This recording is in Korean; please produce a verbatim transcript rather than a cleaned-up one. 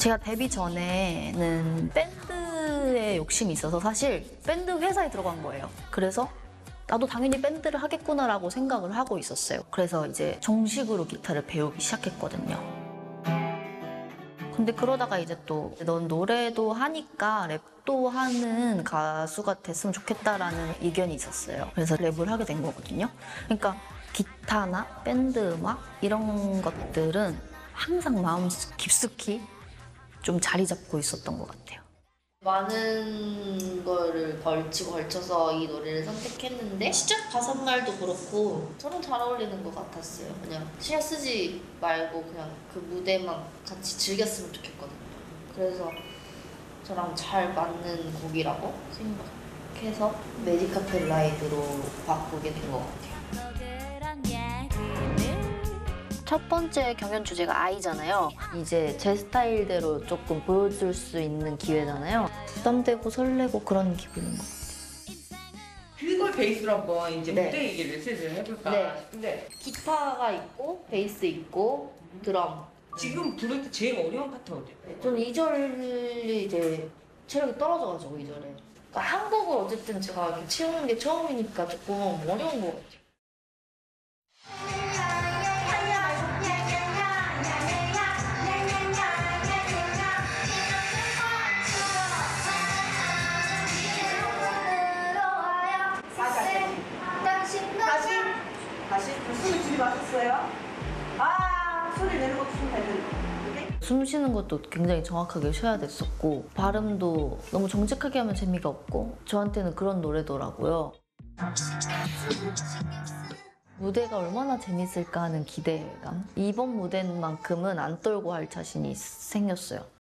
제가 데뷔 전에는 밴드에 욕심이 있어서 사실 밴드 회사에 들어간 거예요. 그래서 나도 당연히 밴드를 하겠구나라고 생각을 하고 있었어요. 그래서 이제 정식으로 기타를 배우기 시작했거든요. 근데 그러다가 이제 또 넌 노래도 하니까 랩도 하는 가수가 됐으면 좋겠다라는 의견이 있었어요. 그래서 랩을 하게 된 거거든요. 그러니까 기타나 밴드 음악 이런 것들은 항상 마음 깊숙이 좀 자리 잡고 있었던 것 같아요. 많은 거를 걸치고 걸쳐서 이 노래를 선택했는데 시작 다섯 말도 그렇고 저랑 잘 어울리는 것 같았어요. 그냥 신경 쓰지 말고 그냥 그 무대만 같이 즐겼으면 좋겠거든요. 그래서 저랑 잘 맞는 곡이라고 생각해서 매직 카펫 라이드로 바꾸게 된 것 같아요. 첫 번째 경연 주제가 아이잖아요. 이제 제 스타일대로 조금 보여줄 수 있는 기회잖아요. 부담되고 설레고 그런 기분인 것 같아요. 그걸 베이스로 한번 이제 네. 무대 얘기를 슬슬 해볼까 네. 싶은데 기타가 있고 베이스 있고 드럼. 지금 부를 때 제일 어려운 파트 어디예요? 저는 이 절이 이제 체력이 떨어져가지고 이 절에. 그러니까 한국을 어쨌든 제가 이렇게 치우는 게 처음이니까 조금 어려운 것 같아요. 다시 다시 숨을 들이마셨어요. 아 소리 내는 것도 좀 잘 들려. 숨 쉬는 것도 굉장히 정확하게 쉬어야 됐었고 발음도 너무 정직하게 하면 재미가 없고 저한테는 그런 노래더라고요. 무대가 얼마나 재밌을까 하는 기대감. 이번 무대만큼은 안 떨고 할 자신이 생겼어요.